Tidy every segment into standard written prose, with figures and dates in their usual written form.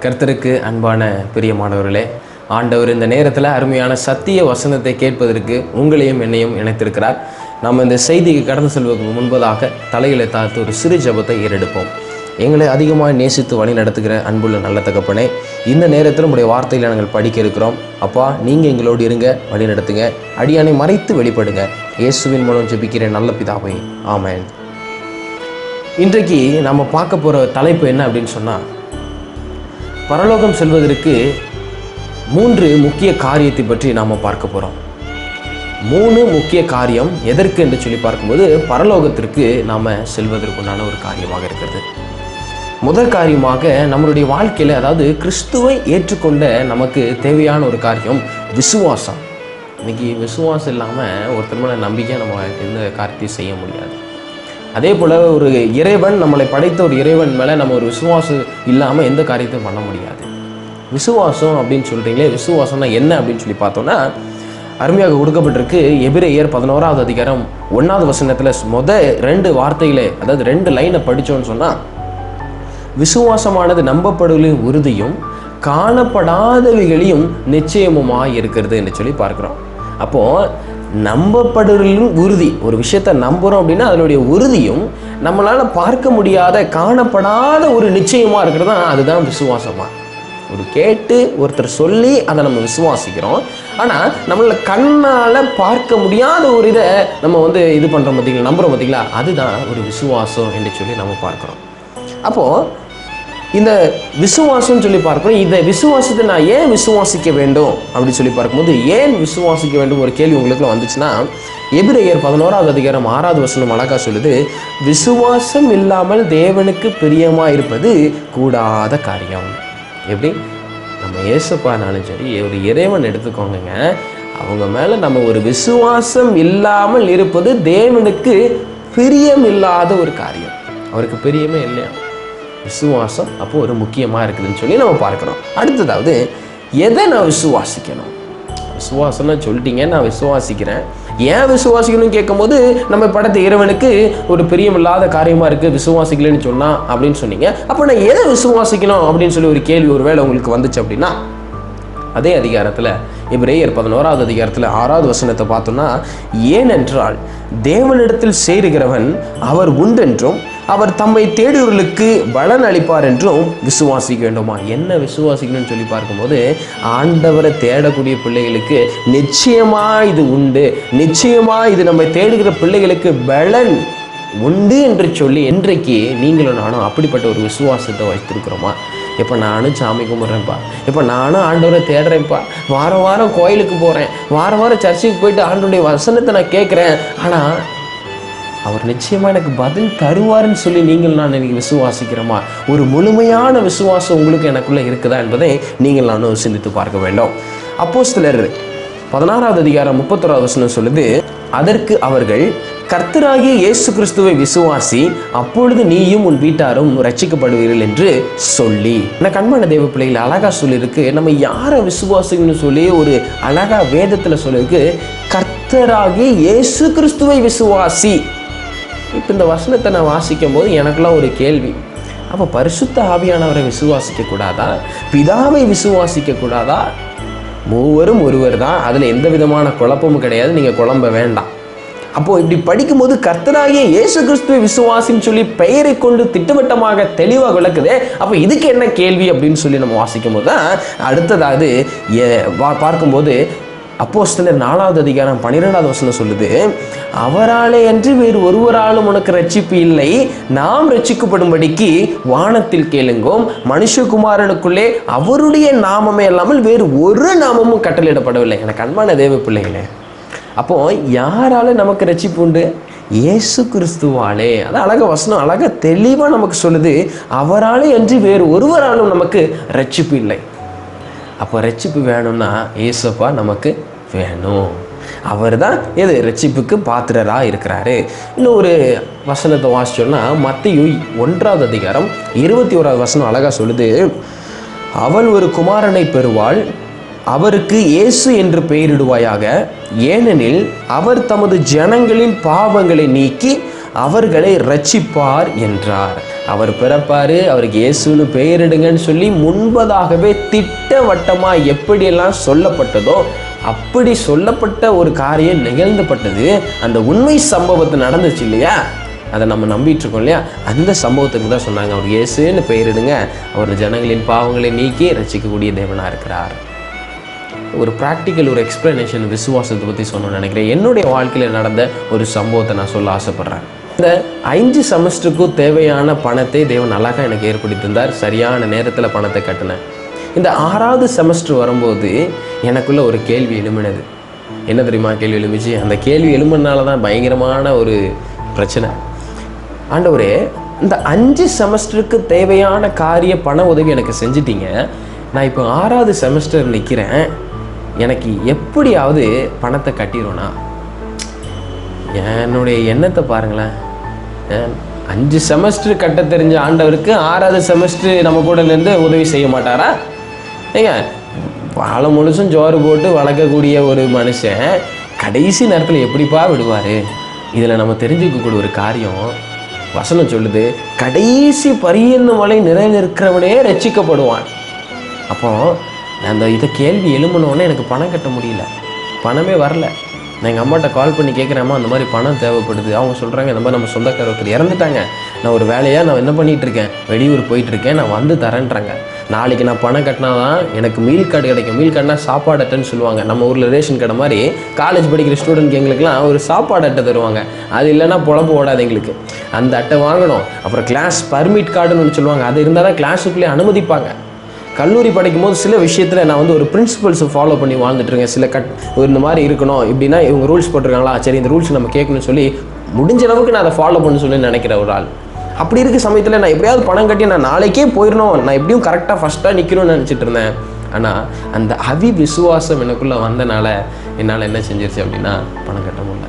கர்த்தருக்கு அன்பான பிரியமானவர்களே, ஆண்டவர் இந்த நேரத்தில் அருமையான சத்திய வசனத்தை கேட்பதற்கு உங்களையும் என்னையும் இணைத்திருக்கிறார். நம்ம இந்த செய்திக்கு கடந்து செல்வதற்கு முன்பதாக தலைகளை தாழ்த்து ஒரு சிறு ஜெபத்தை ஏறெடுப்போம். எங்களை அதிகமாக நேசித்து வழி நடத்துகிற அன்புள்ள நல்ல தகப்பனே, இந்த நேரத்தில் உடைய வார்த்தையில் நாங்கள் படிக்க இருக்கிறோம். அப்பா, நீங்கள் எங்களோடு இருங்க, வழி நடத்துங்க, அடியானை மறைத்து வெளிப்படுங்க. இயேசுவின் மூலம் ஜெபிக்கிற நல்ல பிதாவே, ஆமென். இன்றைக்கு நம்ம பார்க்க போகிற தலைப்பு என்ன அப்படின்னு சொன்னால், பரலோகம் செல்வதற்கு 3 முக்கிய காரியத்தை பற்றி நாம் பார்க்க போகிறோம். 3 முக்கிய காரியம் எதற்கு என்று சொல்லி பார்க்கும்போது, பரலோகத்திற்கு நாம் செல்வதற்குண்டான ஒரு காரியமாக இருக்கிறது. முதல் காரியமாக நம்மளுடைய வாழ்க்கையில், அதாவது கிறிஸ்துவை ஏற்றுக்கொண்ட நமக்கு தேவையான ஒரு காரியம் விசுவாசம். இன்றைக்கி விசுவாசம் இல்லாமல் ஒருத்தர் மேலே நம்பிக்கை நம்ம எந்த காரியத்தையும் செய்ய முடியாது. அதே போல் ஒரு இறைவன், நம்மளை படைத்த ஒரு இறைவன் மேலே நம்ம ஒரு விசுவாசம் இல்லாமல் எந்த காரியத்தையும் பண்ண முடியாது. விசுவாசம் அப்படின்னு சொல்கிறீங்களே, விசுவாசம்னா என்ன அப்படின்னு சொல்லி பார்த்தோன்னா, அருமையாக கொடுக்கப்பட்டிருக்கு. எபிரேயர் 11வது அதிகாரம் 1வது வசனத்தில் முதல் 2 வார்த்தைகளே, அதாவது 2 லைனை படித்தோன்னு சொன்னால், விசுவாசமானது நம்பப்படுவதின் உறுதியும் காணப்படாதவைகளையும் நிச்சயமுமாய் இருக்கிறது என்று சொல்லி பார்க்குறோம். அப்போது நம்பப்படுவதின் உறுதி, ஒரு விஷயத்தை நம்புகிறோம் அப்படின்னா அதனுடைய உறுதியும் நம்மளால் பார்க்க முடியாத காணப்படாத ஒரு நிச்சயமாக இருக்கிறது தான், அதுதான் விசுவாசமாக. ஒரு கேட்டு ஒருத்தர் சொல்லி அதை நம்ம விசுவாசிக்கிறோம். ஆனால் நம்மள கண்ணால் பார்க்க முடியாத ஒரு இதை நம்ம இது பண்ணுறோம் பார்த்தீங்களா, நம்புகிறோம் பார்த்தீங்களா, அதுதான் ஒரு விசுவாசம் என்று சொல்லி நம்ம பார்க்குறோம். அப்போது இந்த விசுவாசம்னு சொல்லி பார்க்குறோம். இந்த விசுவாசத்தை நான் ஏன் விசுவாசிக்க வேண்டும் அப்படின்னு சொல்லி பார்க்கும்போது, ஏன் விசுவாசிக்க வேண்டும் ஒரு கேள்வி உங்களுக்கு வந்துச்சுன்னா, எபிரேயர் 11வது அதிகாரம் 6வது வசனம் அழகா சொல்லுது, விசுவாசம் இல்லாமல் தேவனுக்கு பிரியமாக இருப்பது கூடாத காரியம். எப்படி? நம்ம ஏசப்பானாலும் சரி, ஒரு இறைவன் எடுத்துக்கோங்க, அவங்க மேலே நம்ம ஒரு விசுவாசம் இல்லாமல் இருப்பது தேவனுக்கு பிரியம் இல்லாத ஒரு காரியம். அவருக்கு பிரியமே இல்லையா? விசுவாசம் அப்போ ஒரு முக்கியமாக இருக்குதுன்னு சொல்லி நம்ம பார்க்குறோம். அடுத்ததாவது, எதை நான் விசுவாசிக்கணும்? விசுவாசம்னா சொல்லிட்டீங்க, நான் விசுவாசிக்கிறேன். ஏன் விசுவாசிக்கணும்னு கேட்கும்போது, நம்ம படைத்த இறைவனுக்கு ஒரு பிரியம் இல்லாத காரியமாக இருக்குது, விசுவாசிக்கலன்னு சொன்னால் அப்படின்னு சொன்னீங்க. அப்போ நான் எதை விசுவாசிக்கணும் அப்படின்னு சொல்லி ஒரு கேள்வி ஒரு வேளை உங்களுக்கு வந்துச்சு அப்படின்னா, அதே அதிகாரத்தில் எபிரேயர் 11வது அதிகாரத்தில் 6வது வசனத்தை பார்த்தோம்னா, ஏனென்றால் தேவனிடத்தில் சேருகிறவன் அவர் உண்டென்றும் அவர் தம்மை தேடுவர்களுக்கு பலன் அளிப்பார் என்றும் விசுவாசிக்க வேண்டுமா? என்ன விசுவாசிக்கணும்னு சொல்லி பார்க்கும்போது, ஆண்டவரை தேடக்கூடிய பிள்ளைகளுக்கு நிச்சயமாக இது உண்டு, நிச்சயமாக இது நம்ம தேடுகிற பிள்ளைகளுக்கு பலன் உண்டு என்று சொல்லி இன்றைக்கு நீங்களும் நானும் அப்படிப்பட்ட ஒரு விசுவாசத்தை வைத்திருக்கிறோமா? இப்போ நானும் சாமி கும்பிட்றேன்ப்பா, இப்போ நானும் ஆண்டவரை தேடுறேன்ப்பா, வாரம் வாரம் கோயிலுக்கு போகிறேன், வாரம் வாரம் சர்ச்சுக்கு போயிட்டு ஆண்டவருடைய வசனத்தை நான் கேட்குறேன், ஆனால் அவர் நிச்சயமாக எனக்கு பதில் தருவார்னு சொல்லி நீங்கள் நான் எனக்கு விசுவாசிக்கிறோமா? ஒரு முழுமையான விசுவாசம் உங்களுக்கு எனக்குள்ளே இருக்குதா என்பதை நீங்கள் நானும் சிந்தித்து பார்க்க வேண்டும். அப்போஸ்தலர் 16வது அதிகாரம் 31வது வசனம் சொல்லுது, அதற்கு அவர்கள், கர்த்தராகிய இயேசு கிறிஸ்துவை விசுவாசி, அப்பொழுது நீயும் உன் வீட்டாரும் ரட்சிக்கப்படுவீர்கள் என்று சொல்லி. எனக்கு அன்பான தேவ பிள்ளைகள் அழகா சொல்லியிருக்கு. நம்ம யாரை விசுவாசிக்கணும்னு சொல்லி ஒரு அழகா வேதத்தில் சொல்லியிருக்கு, கர்த்தராகிய இயேசு கிறிஸ்துவை விசுவாசி. இப்போ இந்த வசனத்தை நான் வாசிக்கும் போது எனக்குலாம் ஒரு கேள்வி, அப்போ பரிசுத்த ஆவியானவரை விசுவாசிக்க கூடாதா? பிதாவை விசுவாசிக்க கூடாதா? மூவரும் ஒருவர் தான், அதில் எந்த விதமான குழப்பமும் கிடையாது, நீங்கள் குழம்ப வேண்டாம். அப்போது இப்படி படிக்கும்போது கர்த்தராகிய இயேசு கிறிஸ்துவை விசுவாசின்னு சொல்லி பெயரை கொண்டு திட்டவட்டமாக தெளிவாக விளக்குது. அப்போ இதுக்கு என்ன கேள்வி அப்படின்னு சொல்லி நம்ம வாசிக்கும் போது தான் அடுத்ததாவது பார்க்கும்போது, அப்போஸ்தலர் 4வது அதிகாரம் 12வது வசனம் சொல்லுது, அவராலே அன்றி வேறு ஒருவராலும் உனக்கு ரட்சிப்பு இல்லை, நாம் ரட்சிக்கப்படும்படிக்கு வானத்தில் கேளுங்கோம், மனுஷகுமாரனுக்குள்ளே அவருடைய நாமமே இல்லாமல் வேறு ஒரு நாமமும் கட்டளையிடப்படவில்லை. எனக்கு அன்பான தேவ பிள்ளைகளே, அப்போ யாரால நமக்கு ரட்சிப்பு உண்டு? இயேசு கிறிஸ்துவாலே. அது அழக வசனம் அழகா தெளிவாக நமக்கு சொல்லுது, அவராலே அன்றி வேறு ஒருவராலும் நமக்கு ரட்சிப்பு இல்லை. அப்போ ரட்சிப்பு வேணும்னா இயேசுப்பா நமக்கு வேணும். அவர் தான் எது ரட்சிப்புக்கு பாத்திரராக இருக்கிறாரு. இன்னும் ஒரு வசனத்தை வாசிச்சோன்னா, மத்தேயு 1வது அதிகாரம் 21வது வசனம் அழகா சொல்லுது, அவள் ஒரு குமாரனை பெறுவாள், அவருக்கு இயேசு என்று பெயரிடுவாயாக, ஏனெனில் அவர் தமது ஜனங்களின் பாவங்களை நீக்கி அவர்களை ரட்சிப்பார் என்றார். அவர் பிறப்பாரு, அவருக்கு இயேசுன்னு பெயரிடுங்கன்னு சொல்லி முன்பதாகவே திட்டவட்டமாக எப்படியெல்லாம் சொல்லப்பட்டதோ அப்படி சொல்லப்பட்ட ஒரு காரியம் நிகழ்ந்துப்பட்டது. அந்த உண்மை சம்பவத்தை நடந்துச்சு இல்லையா, அதை நம்ம நம்பிட்டு இருக்கோம் இல்லையா, அந்த சம்பவத்துக்கு தான் சொன்னாங்க அவர் இயேசுன்னு பெயரிடுங்க, அவர் ஜனங்களின் பாவங்களை நீக்கி ரட்சிக்கக்கூடிய தேவனாக இருக்கிறார். ஒரு ப்ராக்டிக்கல் ஒரு எக்ஸ்பிளனேஷன் விசுவாசத்தை பற்றி சொன்னோன்னு நினைக்கிறேன். என்னுடைய வாழ்க்கையில் நடந்த ஒரு சம்பவத்தை நான் சொல்ல ஆசைப்பட்றேன். இந்த 5 செமஸ்டருக்கும் தேவையான பணத்தை தேவன் அழகாக எனக்கு ஏற்படுத்தி தந்தார். சரியான நேரத்தில் பணத்தை கட்டினேன். இந்த 6வது செமஸ்டர் வரும்போது எனக்குள்ள ஒரு கேள்வி எழும்பினது. என்ன தெரியுமா கேள்வி எழும்பிச்சு? அந்த கேள்வி எழும்பினால தான் பயங்கரமான ஒரு பிரச்சனை. ஆண்டவரே, இந்த 5 செமஸ்டருக்கு தேவையான காரிய பண உதவி எனக்கு செஞ்சிட்டீங்க, நான் இப்போ 6வது செமஸ்டர் நிற்கிறேன், எனக்கு எப்படியாவது பணத்தை கட்டிடும்னா? என்னுடைய எண்ணத்தை பாருங்களேன். 5 செமஸ்டர் கட்ட தெரிஞ்ச ஆண்டவருக்கு 6வது செமஸ்டர் நம்ம கூட இருந்து உதவி செய்ய மாட்டாரா? ஏங்க, வாழை முழுசும் ஜோறு போட்டு வளர்க்கக்கூடிய ஒரு மனுஷன் கடைசி நேரத்தில் எப்படிப்பா விடுவார்? இதில் நம்ம தெரிஞ்சுக்கக்கூடிய ஒரு காரியம், வசனம் சொல்லுது, கடைசி பரியந்த மலை நிறைநிற்கிறவனே ரட்சிக்கப்படுவான். அப்போ அந்த இதை கேள்வி எழும்பினோடனே எனக்கு பணம் கட்ட முடியல, பணமே வரல. நான் எங்கள் அம்மாட்ட கால் பண்ணி கேட்குறேம்மா, அந்த மாதிரி பணம் தேவைப்படுது. அவங்க சொல்கிறாங்க, இந்த மாதிரி நம்ம சொந்தக்கார ஒருத்தர் இறந்துட்டாங்க, நான் ஒரு வேலையாக நான் என்ன பண்ணிகிட்ருக்கேன், வெளியூர் போயிட்டுருக்கேன், நான் வந்து தரேன்றாங்க. நாளைக்கு நான் பணம் கட்டினா தான் எனக்கு மீல் கார்டு கிடைக்கும். மீல் கார்டுனா சாப்பாடு அட்டைன்னு சொல்லுவாங்க. நம்ம ஊரில் ரேஷன் கடை மாதிரி காலேஜ் படிக்கிற ஸ்டூடெண்ட்க்கு எங்களுக்குலாம் ஒரு சாப்பாடு அட்டை தருவாங்க. அது இல்லைன்னா பொழப்பு ஓடாது எங்களுக்கு. அந்த அட்டை வாங்கணும். அப்புறம் கிளாஸ் பர்மிட் கார்டுன்னு ஒன்று சொல்லுவாங்க, அது இருந்தால் தான் கிளாஸுக்குள்ளே அனுமதிப்பாங்க. கல்லூரி படிக்கும் போது சில விஷயத்தில் நான் வந்து ஒரு பிரின்சிபல்ஸை ஃபாலோ பண்ணி வாழ்ந்துட்டுருக்கேன். சில இந்த மாதிரி இருக்கணும், இப்படின்னா இவங்க ரூல்ஸ் போட்டிருக்காங்களா, சரி இந்த ரூல்ஸ் நம்ம கேட்கணும்னு சொல்லி முடிஞ்ச அளவுக்கு நான் அதை ஃபாலோ பண்ண சொல்லி நினைக்கிற ஒரு ஆள். அப்படி இருக்க சமயத்தில் நான் எப்படியாவது பணம் கட்டி நான் நாளைக்கே போயிடணும், நான் எப்படியும் கரெக்டாக ஃபஸ்ட்டாக நிற்கணும்னு நினச்சிட்டு இருந்தேன். ஆனால் அந்த விசுவாசம் எனக்குள்ளே வந்தனால என்னால் என்ன செஞ்சிருச்சு அப்படின்னா, பணம் கட்ட முடியல.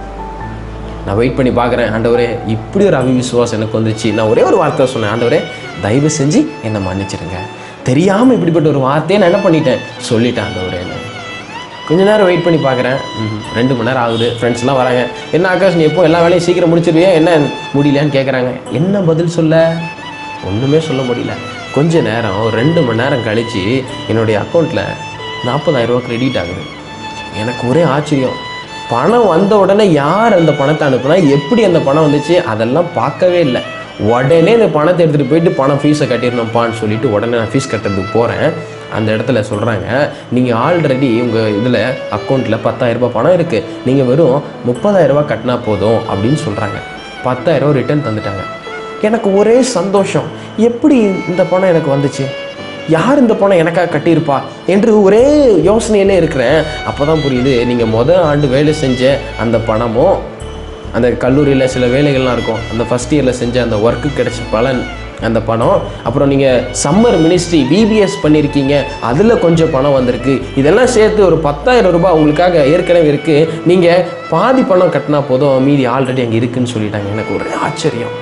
நான் வெயிட் பண்ணி பார்க்குறேன், ஆண்டவரே இப்படி ஒரு விசுவாசம் எனக்கு வந்துச்சு. நான் ஒரே ஒரு வார்த்தை சொன்னேன், ஆண்டவரே தயவு செஞ்சு என்னை மன்னிச்சிடுங்க, தெரியாமல் இப்படிப்பட்ட ஒரு வார்த்தையை நான் என்ன பண்ணிட்டேன் சொல்லிட்டேன் ஆண்டவரே. கொஞ்ச நேரம் வெயிட் பண்ணி பார்க்குறேன், 2 மணி நேரம் ஆகுது. ஃப்ரெண்ட்ஸ்லாம் வராங்க, என்ன ஆகாஷ் நீ எப்போ எல்லா வேலையும் சீக்கிரம் முடிச்சிருவியா, என்ன முடியலையான்னு கேட்குறாங்க. என்ன பதில் சொல்ல? ஒன்றுமே சொல்ல முடியல. கொஞ்ச நேரம் 2 மணி நேரம் கழித்து என்னுடைய அக்கௌண்ட்டில் 40,000 ரூபா கிரெடிட் ஆகுது. எனக்கு ஒரே ஆச்சரியம். பணம் வந்த உடனே யார் அந்த பணத்தை அனுப்புனா, எப்படி அந்த பணம் வந்துச்சு, அதெல்லாம் பார்க்கவே இல்லை. உடனே இந்த பணத்தை எடுத்துகிட்டு போயிட்டு பணம் ஃபீஸை கட்டிடணும்ப்பான்னு சொல்லிவிட்டு உடனே நான் ஃபீஸ் கட்டுறதுக்கு போகிறேன். அந்த இடத்துல சொல்கிறாங்க, நீங்கள் ஆல்ரெடி உங்கள் இதில் அக்கௌண்ட்டில் 10,000 ரூபா பணம் இருக்குது, நீங்கள் வெறும் 30,000 ரூபா கட்டினா போதும் அப்படின்னு சொல்கிறாங்க. 10,000 ரூபா ரிட்டர்ன் தந்துட்டாங்க. எனக்கு ஒரே சந்தோஷம். எப்படி இந்த பணம் எனக்கு வந்துச்சு, யார் இந்த பணம் எனக்காக கட்டியிருப்பா என்று ஒரே யோசனையிலே இருக்கிறேன். அப்போ தான் புரியுது, நீங்கள் ஆண்டு வேலை செஞ்ச அந்த பணமும், அந்த கல்லூரியில் சில வேலைகள்லாம் இருக்கும், அந்த ஃபஸ்ட் இயரில் செஞ்ச அந்த ஒர்க்கு கிடைச்ச பலன் அந்த பணம், அப்புறம் நீங்கள் சம்மர் மினிஸ்ட்ரி VBS பண்ணியிருக்கீங்க, அதில் கொஞ்சம் பணம் வந்திருக்கு, இதெல்லாம் சேர்த்து ஒரு 10,000 ரூபாய் உங்களுக்காக ஏற்கனவே இருக்குது, நீங்கள் பாதி பணம் கட்டினா போதும், மீதி ஆல்ரெடி அங்கே இருக்குதுன்னு சொல்லிட்டாங்க. எனக்கு ஒரே ஆச்சரியம்.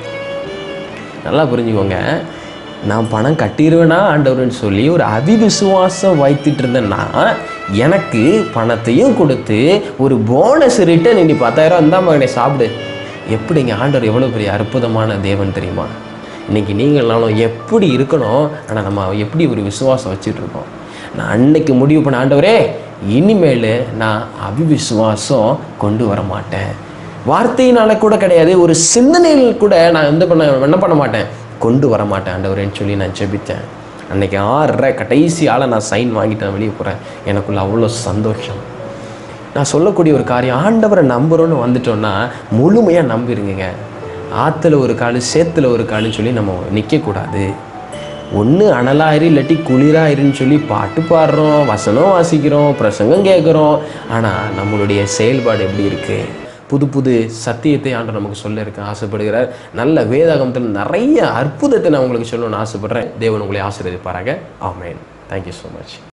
நல்லா புரிஞ்சுக்கோங்க, நான் பணம் கட்டிடுவேனா ஆண்டவர்னு சொல்லி ஒரு விசுவாசம் வைத்துட்டு இருந்தேன்னா, எனக்கு பணத்தையும் கொடுத்து ஒரு போனஸ் ரிட்டர்ன் இன்னி 10,000 இருந்தால் மகனே சாப்பிடு. எப்படிங்க ஆண்டவர் எவ்வளோ பெரிய அற்புதமான தேவன் தெரியுமா? இன்றைக்கி நீங்களாலும் எப்படி இருக்கணும், ஆனால் நம்ம எப்படி ஒரு விசுவாசம் வச்சுட்ருக்கோம். நான் அன்னைக்கு முடிவு பண்ண, ஆண்டவரே இனிமேல் நான் விசுவாசம் கொண்டு வர மாட்டேன். வார்த்தையினால கூட கிடையாது, ஒரு சிந்தனையில் கூட நான் என்ன பண்ண மாட்டேன், கொண்டு வர மாட்டேன் ஆண்டவரேன்னு சொல்லி நான் ஜெபித்தேன். அன்றைக்கி 6:30 கடைசி நான் சைன் வாங்கிட்டு நான் வெளியே போகிறேன். எனக்குள்ள அவ்வளோ சந்தோஷம். நான் சொல்லக்கூடிய ஒரு காரியம், ஆண்டவரை நம்புகிறோன்னு வந்துட்டோன்னா முழுமையாக நம்பிடுங்க. ஆற்றுல ஒரு கால் சேத்துல ஒரு காலுன்னு சொல்லி நம்ம நிற்கக்கூடாது. ஒன்று அனலாயிரு இல்லாட்டி குளிராயிருன்னு சொல்லி பாட்டு பாடுறோம், வசனம் வாசிக்கிறோம், பிரசங்கம் கேட்குறோம், ஆனால் நம்மளுடைய செயல்பாடு எப்படி இருக்குது? புது புது சத்தியத்தை ஆண்டவர் நமக்கு சொல்ல இருக்க ஆசைப்படுகிறார். நல்ல வேதாகமத்தில் நிறைய அற்புதத்தை நான் உங்களுக்கு சொல்லணும்னு ஆசைப்படுறேன். தேவன் உங்களை ஆசீர்வதிப்பாராக. ஆமென். Thank you so much.